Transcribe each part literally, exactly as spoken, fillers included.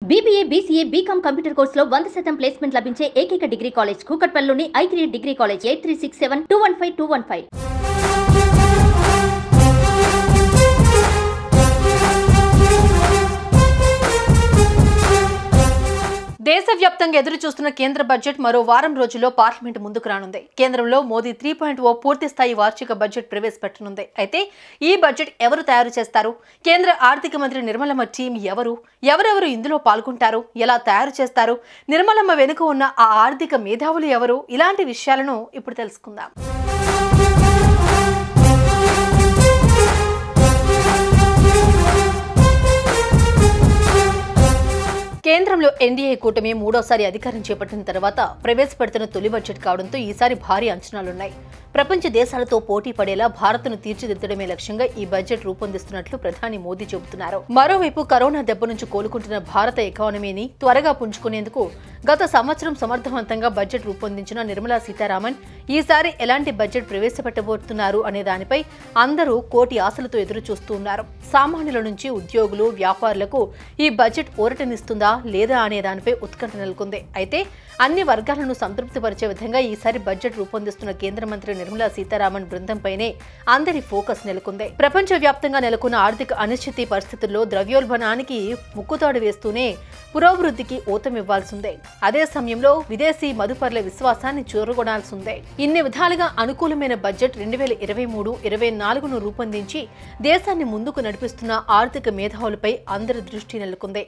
BBA, BCA, BCom computer కోర్సులో వంద శాతం ప్లేస్మెంట్ లభించే ఏకైక డిగ్రీ కాలేజ్ కూకట్పల్లిలోని I three degree college eight three six seven two one five two one five. దేశవ్యాప్తంగా ఎదురు చూస్తున్న కేంద్ర బడ్జెట్ మరో వారం రోజుల్లో పార్లమెంట్ ముందుకు రానుంది. కేంద్రంలో మోదీ త్రీ పాయింట్ ఓ పూర్తి స్థాయి వార్షిక బడ్జెట్ ప్రవేశపెట్టనుంది. అయితే ఈ బడ్జెట్ ఎవరు తయారు చేస్తారు? కేంద్ర ఆర్థిక మంత్రి నిర్మలమ్మ టీం ఎవరు? ఎవరెవరు ఇందులో పాల్గొంటారు? ఎలా తయారు చేస్తారు? నిర్మలమ్మ వెనుక ఉన్న ఆ ఆర్థిక మేధావులు ఎవరు? ఇలాంటి విషయాలను ఇప్పుడు తెలుసుకుందాం. కేంద్రంలో ఎన్డీఏ కూటమి మూడోసారి అధికారం చేపట్టిన తర్వాత ప్రవేశపెడుతున్న తొలి బడ్జెట్ కావడంతో ఈసారి భారీ అంచనాలున్నాయి. ప్రపంచ దేశాలతో పోటీ పడేలా భారత్ను తీర్చిదిద్దడమే లక్ష్యంగా ఈ బడ్జెట్ రూపొందిస్తున్నట్లు ప్రధాని మోదీ చెబుతున్నారు. మరోవైపు కరోనా దెబ్బ నుంచి కోలుకుంటున్న భారత ఎకానమీని త్వరగా పుంజుకునేందుకు గత సంవత్సరం సమర్థవంతంగా బడ్జెట్ రూపొందించిన నిర్మలా సీతారామన్ ఈసారి ఎలాంటి బడ్జెట్ ప్రవేశపెట్టబోతున్నారు అనే దానిపై అందరూ కోటి ఆశలతో ఎదురు చూస్తూ ఉన్నారు. సామాన్యుల నుంచి ఉద్యోగులు, వ్యాపారులకు ఈ బడ్జెట్ ఊరటనిస్తుందా లేదా అనే దానిపై ఉత్కంఠ నెలకొంది. అయితే అన్ని వర్గాలను సంతృప్తిపరిచే విధంగా ఈసారి బడ్జెట్ రూపొందిస్తున్న కేంద్ర మంత్రి నిర్మలా సీతారామన్ బృందంపైనే అందరి ఫోకస్ నెలకొంది. ప్రపంచ వ్యాప్తంగా నెలకొన్న ఆర్థిక అనిశ్చితి పరిస్థితుల్లో ద్రవ్యోల్బణానికి ముక్కుతాడు వేస్తూనే పురోభివృద్ధికి ఊతమివ్వాల్సిందే. అదే సమయంలో విదేశీ మదుపర్ల విశ్వాసాన్ని చూరగొనాల్సిందే. ఇన్ని విధాలుగా అనుకూలమైన బడ్జెట్ రెండు వేల ఇరవై మూడు ఇరవై నాలుగును రూపొందించి దేశాన్ని ముందుకు నడిపిస్తున్న ఆర్థిక మేధావులపై అందరి దృష్టి నెలకొంది.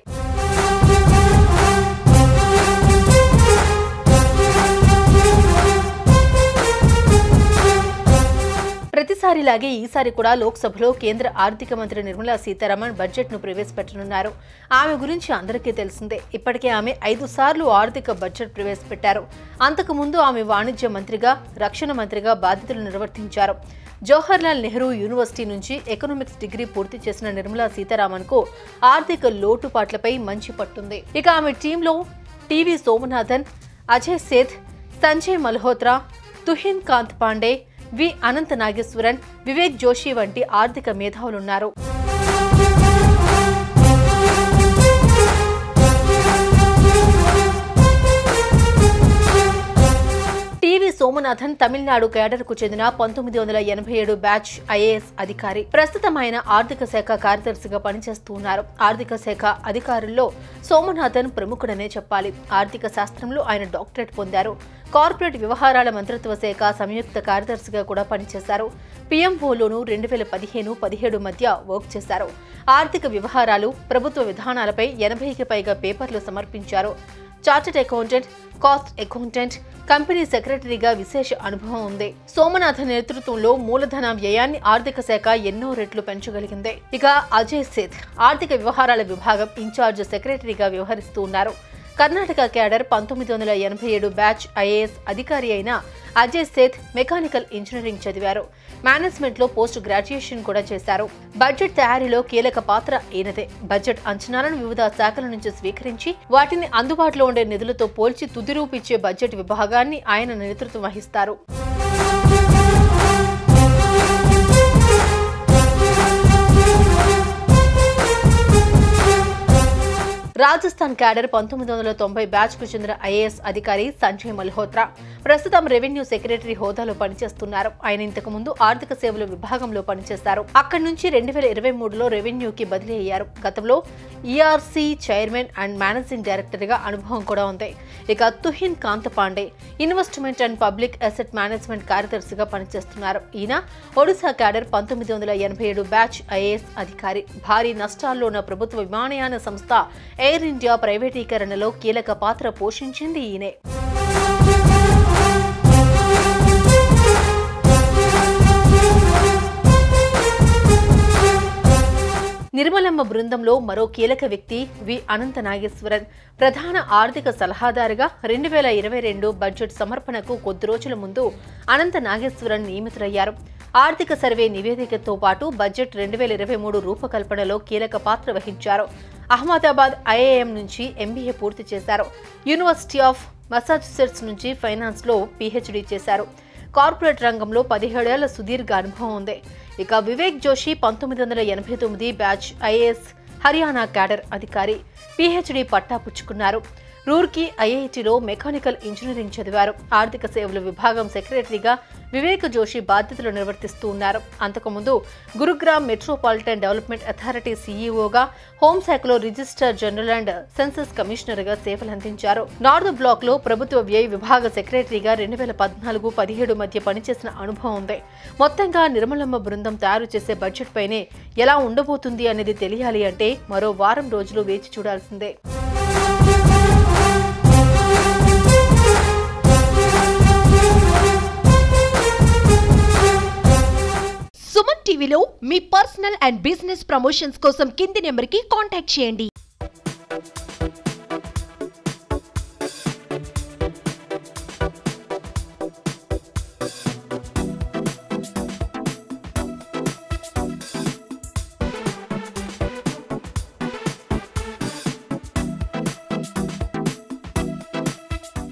ప్రతిసారిలాగే ఈసారి కూడా లోక్సభలో కేంద్ర ఆర్థిక మంత్రి నిర్మలా సీతారామన్ బడ్జెట్ ను ప్రవేశపెట్టనున్నారు. ఆమె గురించి అందరికీ తెలిసిందే. ఇప్పటికే ఆమె ఐదు సార్లు ఆర్థిక బడ్జెట్ ప్రవేశపెట్టారు. అంతకు ముందు ఆమె వాణిజ్య మంత్రిగా, రక్షణ మంత్రిగా బాధ్యతలు నిర్వర్తించారు. జవహర్లాల్ నెహ్రూ యూనివర్సిటీ నుంచి ఎకనామిక్స్ డిగ్రీ పూర్తి చేసిన నిర్మలా సీతారామన్ కు ఆర్థిక లోటుపాట్లపై మంచి పట్టుంది. ఇక ఆమె టీంలో టీవీ సోమనాథన్, అజయ్ సేథ్, సంజయ్ మల్హోత్రా, తుహిన్ కాంత్ పాండే, వి అనంత నాగేశ్వరన్, వివేక్ జోషి వంటి ఆర్థిక మేధావులున్నారు. టీవీ సోమనాథన్ తమిళనాడు కేడర్ కు చెందిన పంతొమ్మిది వందల ఎనభై ఏడు బ్యాచ్ ఐఏఎస్ అధికారి. ప్రస్తుతం ఆయన ఆర్థిక శాఖ కార్యదర్శిగా పనిచేస్తూ ఉన్నారు. ఆర్థిక శాఖ అధికారుల్లో సోమనాథన్ ప్రముఖుడనే చెప్పాలి. ఆర్థిక శాస్త్రంలో ఆయన డాక్టరేట్ పొందారు. కార్పొరేట్ వ్యవహారాల మంత్రిత్వ శాఖ సంయుక్త కార్యదర్శిగా కూడా పనిచేశారు. పీఎంఓలోనూ రెండు వేల పదిహేను పదిహేడు మధ్య వర్క్ చేశారు. ఆర్థిక వ్యవహారాలు, ప్రభుత్వ విధానాలపై ఎనభైకి పైగా పేపర్లు సమర్పించారు. Chartered accountant, cost accountant, company సెక్రటరీగా విశేష అనుభవం ఉంది. సోమనాథన్ నేతృత్వంలో మూలధన వ్యయాన్ని ఆర్థిక శాఖ ఎన్నో రెట్లు పెంచగలిగింది. ఇక అజయ్ సేథ్ ఆర్థిక వ్యవహారాల విభాగం ఇన్ఛార్జ్ సెక్రటరీగా వ్యవహరిస్తూ ఉన్నారు. కర్ణాటక క్యాడర్ పంతొమ్మిది వందల ఎనభై ఏడు బ్యాచ్ ఐఏఎస్ అధికారి అయిన అజయ్ సేథ్ మెకానికల్ ఇంజనీరింగ్ చదివారు. మేనేజ్మెంట్ లో పోస్ట్ గ్రాడ్యుయేషన్ కూడా చేశారు. బడ్జెట్ తయారీలో కీలక పాత్ర ఈయనదే. బడ్జెట్ అంచనాలను వివిధ శాఖల నుంచి స్వీకరించి వాటిని అందుబాటులో ఉండే నిధులతో పోల్చి తుది రూపిచ్చే బడ్జెట్ విభాగాన్ని ఆయన నేతృత్వం వహిస్తారు. రాజస్థాన్ క్యాడర్ పంతొమ్మిది వందల తొంభై బ్యాచ్ కు చెందిన ఐఏఎస్ అధికారి సంజయ్ మల్హోత్రా ప్రస్తుతం రెవెన్యూ సెక్రటరీ హోదాలో పనిచేస్తున్నారు. ఆయన ఇంతకు ముందు ఆర్థిక సేవల విభాగంలో పనిచేశారు. అక్కడి నుంచి రెండు వేల ఇరవై మూడులో రెవెన్యూకి బదిలీ అయ్యారు. గతంలో ERC chairman and managing director గా అనుభవం కూడా ఉంది. ఇక Tuhin Kanta Pandey investment and public asset management కార్యదర్శిగా పనిచేస్తున్నారు. ఈయన ఒడిశా క్యాడర్ పంతొమ్మిది వందల ఎనభై ఏడు బ్యాచ్ ఐఏఎస్ అధికారి. భారీ నష్టాల్లో ఉన్న ప్రభుత్వ విమానయాన సంస్థ ఎయిర్ ఇండియా ప్రైవేటీకరణలో కీలక పాత్ర పోషించింది ఈయనే. నిర్మలమ్మ బృందంలో మరో కీలక వ్యక్తి వి అనంత నాగేశ్వరన్. ప్రధాన ఆర్థిక సలహాదారుగా రెండు వేల ఇరవై రెండు బడ్జెట్ సమర్పణకు కొద్ది రోజుల ముందు అనంత నాగేశ్వరన్ నియమితులయ్యారు. ఆర్థిక సర్వే నివేదికతో పాటు బడ్జెట్ రెండు వేల ఇరవై మూడు రూపకల్పనలో కీలక పాత్ర వహించారు. అహ్మదాబాద్ ఐఐఎం నుంచి ఎంబీఏ పూర్తి చేశారు. యూనివర్సిటీ ఆఫ్ మసాచుసెట్స్ నుంచి ఫైనాన్స్ లో పీహెచ్డీ చేశారు. కార్పొరేట్ రంగంలో పదిహేడేళ్ల సుదీర్ఘ అనుభవం ఉంది. ఇక వివేక్ జోషి పంతొమ్మిది వందల ఎనభై తొమ్మిది బ్యాచ్ ఐఏఎస్ హర్యానా క్యాడర్ అధికారి. పీహెచ్డీ పట్టా పుచ్చుకున్నారు. రూర్కీ ఐఐటిలో మెకానికల్ ఇంజనీరింగ్ చదివారు. ఆర్థిక సేవల విభాగం సెక్రటరీగా వివేక్ జోషి బాధ్యతలు నిర్వర్తిస్తూ ఉన్నారు. అంతకుముందు గురుగ్రామ్ మెట్రోపాలిటన్ డెవలప్మెంట్ అథారిటీ సీఈఓగా, హోంశాఖలో రిజిస్ట్రార్ జనరల్ అండ్ సెన్సస్ కమిషనర్గా సేవలందించారు. నార్త్ బ్లాక్ లో ప్రభుత్వ వ్యయ విభాగ సెక్రటరీగా రెండు వేల పద్నాలుగు పదిహేడు మధ్య పనిచేసిన అనుభవం ఉంది. మొత్తంగా నిర్మలమ్మ బృందం తయారు చేసే బడ్జెట్ పైనే ఎలా ఉండబోతుంది అనేది తెలియాలి అంటే మరో వారం రోజులు వేచి చూడాల్సిందే. సుమన్ టీవీలో మీ పర్సనల్ అండ్ బిజినెస్ ప్రమోషన్స్ కోసం కింది నెంబర్కి కాంటాక్ట్ చేయండి.